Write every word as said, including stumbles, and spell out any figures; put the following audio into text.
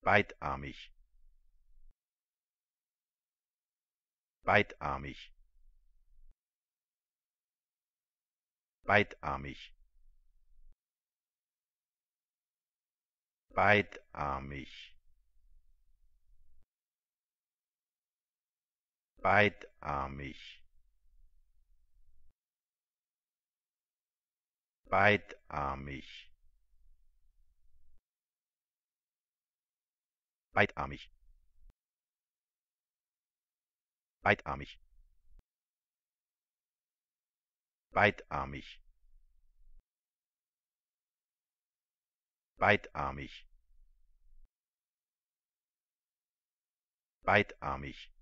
beidarmig, beidarmig, beidarmig, beidarmig, beidarmig, beidarmig, beidarmig, beidarmig, beidarmig, beidarmig, beidarmig,